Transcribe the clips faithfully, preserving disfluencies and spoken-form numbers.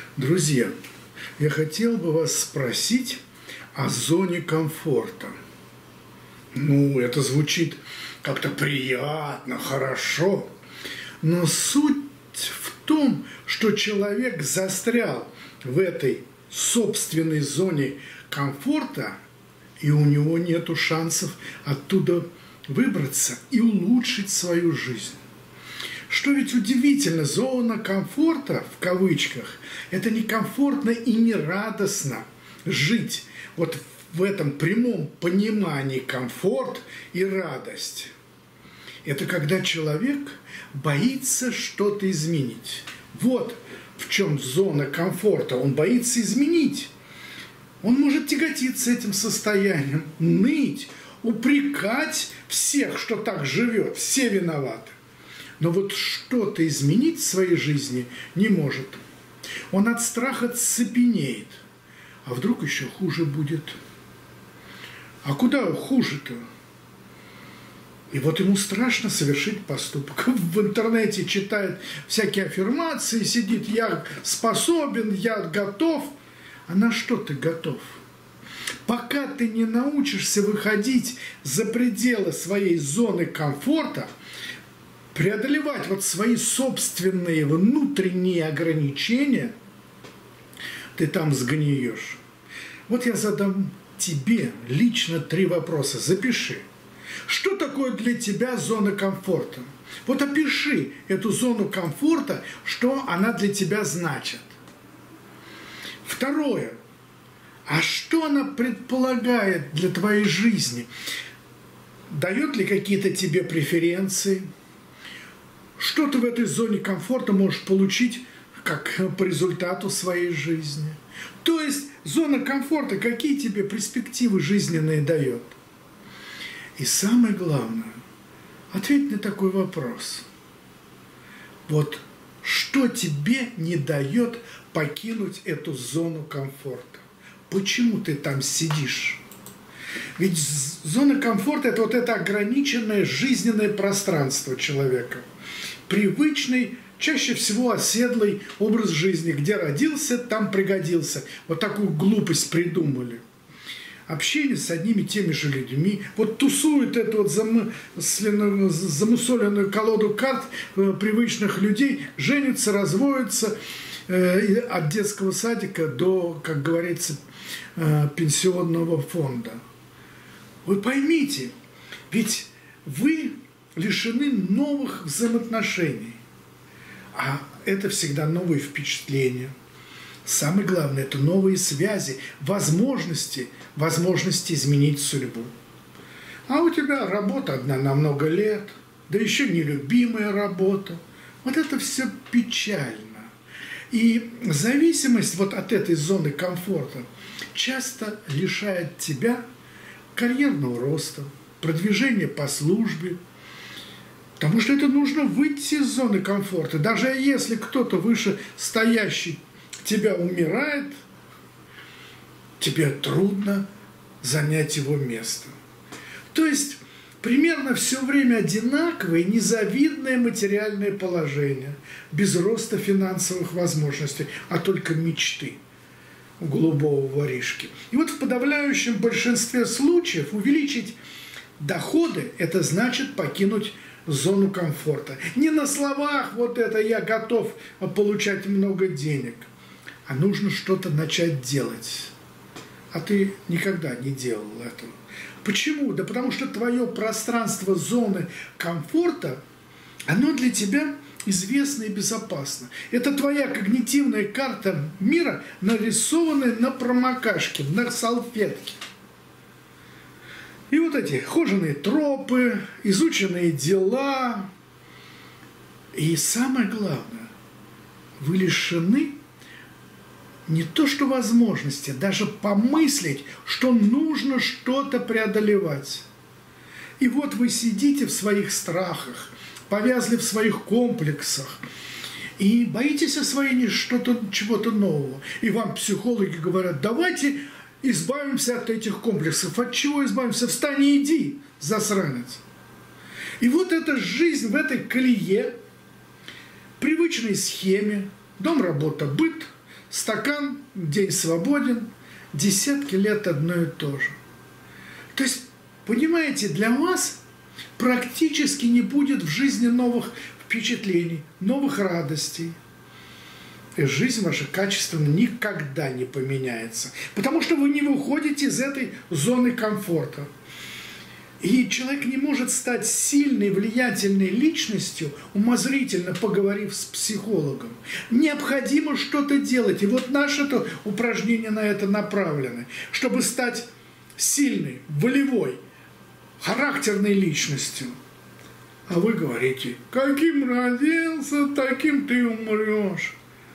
Друзья, я хотел бы вас спросить о зоне комфорта. Ну, это звучит как-то приятно, хорошо, но суть в том, что человек застрял в этой собственной зоне комфорта, и у него нет шансов оттуда выбраться и улучшить свою жизнь. Что ведь удивительно, зона комфорта, в кавычках, это не комфортно и не радостно жить вот в этом прямом понимании комфорт и радость. Это когда человек боится что-то изменить. Вот в чем зона комфорта. Он боится изменить. Он может тяготиться этим состоянием, ныть, упрекать всех, что так живет, все виноваты. Но вот что-то изменить в своей жизни не может. Он от страха цепенеет. А вдруг еще хуже будет? А куда хуже-то? И вот ему страшно совершить поступок. В интернете читает всякие аффирмации, сидит: я способен, я готов. А на что ты готов? Пока ты не научишься выходить за пределы своей зоны комфорта, преодолевать вот свои собственные внутренние ограничения, ты там сгниешь. Вот я задам тебе лично три вопроса. Запиши. Что такое для тебя зона комфорта? Вот опиши эту зону комфорта, что она для тебя значит. Второе. А что она предполагает для твоей жизни? Дает ли какие-то тебе преференции? Что ты в этой зоне комфорта можешь получить как по результату своей жизни? То есть зона комфорта какие тебе перспективы жизненные дает? И самое главное, ответь на такой вопрос. Вот что тебе не дает покинуть эту зону комфорта? Почему ты там сидишь? Ведь зона комфорта – это вот это ограниченное жизненное пространство человека. Привычный, чаще всего оседлый образ жизни. Где родился, там пригодился. Вот такую глупость придумали. Общение с одними и теми же людьми. Вот тусуют эту вот замысленную, замусоленную колоду карт привычных людей, женятся, разводятся от детского садика до, как говорится, пенсионного фонда. Вы поймите, ведь вы лишены новых взаимоотношений, а это всегда новые впечатления. Самое главное – это новые связи, возможности, возможности изменить судьбу. А у тебя работа одна на много лет, да еще нелюбимая работа. Вот это все печально. И зависимость вот от этой зоны комфорта часто лишает тебя карьерного роста, продвижения по службе, потому что это нужно выйти из зоны комфорта. Даже если кто-то вышестоящий тебя умирает, тебе трудно занять его место. То есть примерно все время одинаковое, незавидное материальное положение, без роста финансовых возможностей, а только мечты у голубого воришки. И вот в подавляющем большинстве случаев увеличить доходы – это значит покинуть зону комфорта. Не на словах вот это «я готов получать много денег», а нужно что-то начать делать. А ты никогда не делал этого. Почему? Да потому что твое пространство зоны комфорта, оно для тебя известно и безопасно. Это твоя когнитивная карта мира, нарисованная на промокашке, на салфетке. И вот эти хоженые тропы, изученные дела. И самое главное, вы лишены не то что возможности, даже помыслить, что нужно что-то преодолевать. И вот вы сидите в своих страхах, повязли в своих комплексах и боитесь освоения что-то, чего-то нового. И вам психологи говорят: давайте избавимся от этих комплексов. От чего избавимся? Встань и иди, засранец. И вот эта жизнь в этой колее, привычной схеме, дом, работа, быт, стакан, день свободен, десятки лет одно и то же. То есть, понимаете, для вас практически не будет в жизни новых впечатлений, новых радостей. И жизнь ваша качественно никогда не поменяется. Потому что вы не выходите из этой зоны комфорта. И человек не может стать сильной, влиятельной личностью, умозрительно поговорив с психологом. Необходимо что-то делать. И вот наше -то упражнение на это направлено. Чтобы стать сильной, волевой, характерной личностью. А вы говорите, каким родился, таким ты умрешь.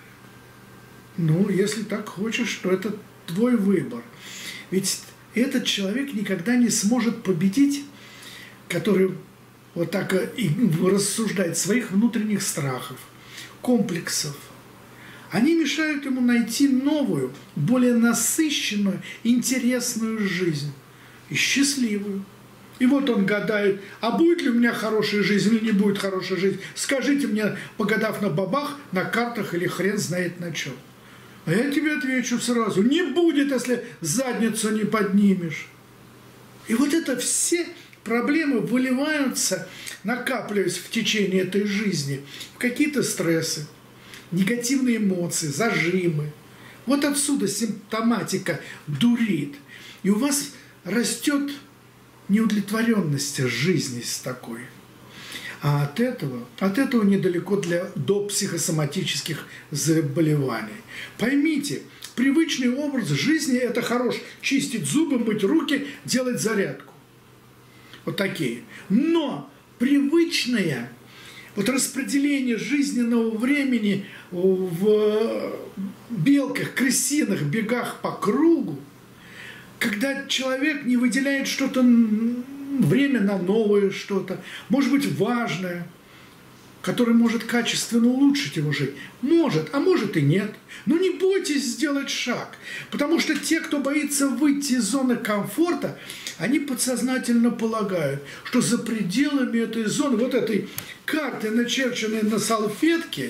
Ну, если так хочешь, то это твой выбор. Ведь этот человек никогда не сможет победить, который вот так и рассуждает, своих внутренних страхов, комплексов. Они мешают ему найти новую, более насыщенную, интересную жизнь и счастливую. И вот он гадает, а будет ли у меня хорошая жизнь или не будет хорошая жизнь. Скажите мне, погадав на бабах, на картах или хрен знает на чем. А я тебе отвечу сразу, не будет, если задницу не поднимешь. И вот это все проблемы выливаются, накапливаясь в течение этой жизни, в какие-то стрессы, негативные эмоции, зажимы. Вот отсюда симптоматика дурит. И у вас растет неудовлетворенность жизни с такой. А от этого, от этого недалеко для, до психосоматических заболеваний. Поймите, привычный образ жизни – это хорош. Чистить зубы, мыть руки, делать зарядку. Вот такие. Но привычное вот распределение жизненного времени в белках, крысиных бегах по кругу, когда человек не выделяет что-то, время на новое что-то, может быть, важное, которое может качественно улучшить его жизнь. Может, а может и нет. Но не бойтесь сделать шаг. Потому что те, кто боится выйти из зоны комфорта, они подсознательно полагают, что за пределами этой зоны, вот этой карты, начерченной на салфетке,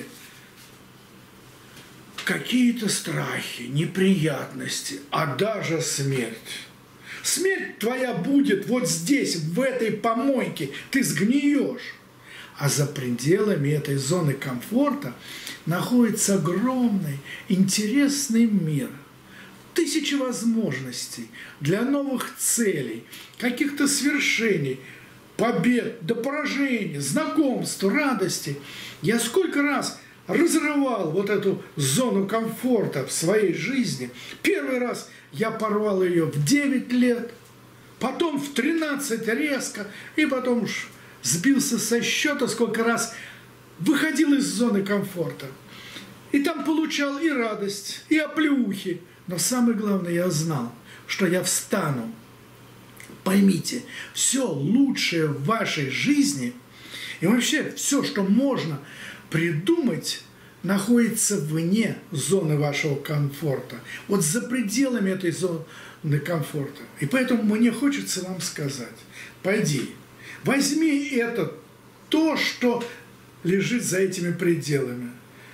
какие-то страхи, неприятности, а даже смерть. Смерть твоя будет вот здесь, в этой помойке, ты сгниешь. А за пределами этой зоны комфорта находится огромный, интересный мир. Тысячи возможностей для новых целей, каких-то свершений, побед, до поражений, знакомств, радости. Я сколько раз разрывал вот эту зону комфорта в своей жизни. Первый раз я порвал ее в девять лет, потом в тринадцать резко, и потом уж сбился со счета, сколько раз выходил из зоны комфорта. И там получал и радость, и оплеухи. Но самое главное, я знал, что я встану. Поймите, все лучшее в вашей жизни и вообще все, что можно придумать, находится вне зоны вашего комфорта. Вот за пределами этой зоны комфорта. И поэтому мне хочется вам сказать, пойди, возьми это, то, что лежит за этими пределами.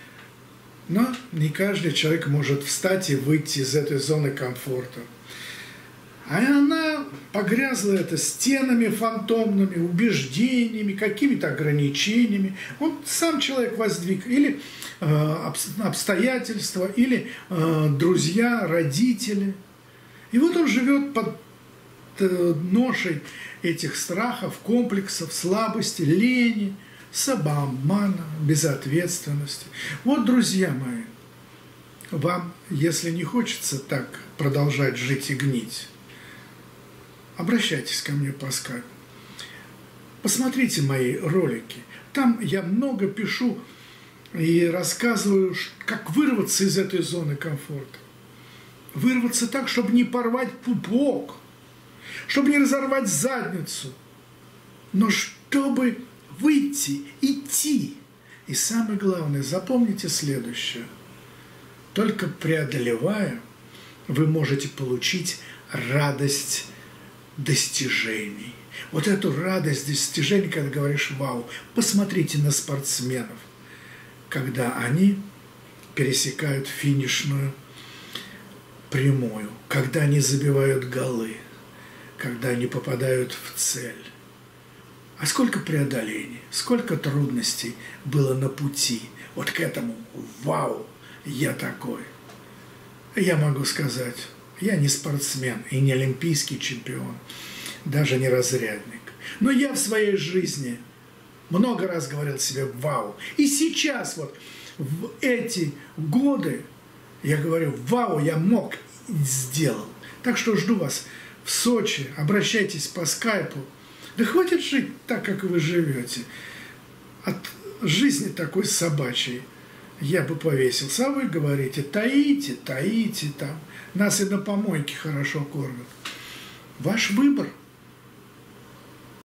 Но не каждый человек может встать и выйти из этой зоны комфорта. А она погрязла это стенами фантомными, убеждениями, какими-то ограничениями. Вот сам человек воздвиг, или э, обстоятельства, или э, друзья, родители. И вот он живет под э, ношей этих страхов, комплексов, слабости, лени, самообмана, безответственности. Вот, друзья мои, вам, если не хочется так продолжать жить и гнить, обращайтесь ко мне по скайпу. Посмотрите мои ролики. Там я много пишу и рассказываю, как вырваться из этой зоны комфорта. Вырваться так, чтобы не порвать пупок, чтобы не разорвать задницу, но чтобы выйти, идти. И самое главное, запомните следующее. Только преодолевая, вы можете получить радость достижений. Вот эту радость достижений, когда говоришь «вау», посмотрите на спортсменов, когда они пересекают финишную прямую, когда они забивают голы, когда они попадают в цель. А сколько преодолений, сколько трудностей было на пути вот к этому «Вау, я такой». Я могу сказать, я не спортсмен и не олимпийский чемпион, даже не разрядник. Но я в своей жизни много раз говорил себе «Вау». И сейчас вот в эти годы я говорю «Вау, я мог и сделал». Так что жду вас в Сочи, обращайтесь по скайпу. Да хватит жить так, как вы живете. От жизни такой собачьей я бы повесился. А вы говорите, таите, таите там. Нас и на помойке хорошо кормят. Ваш выбор.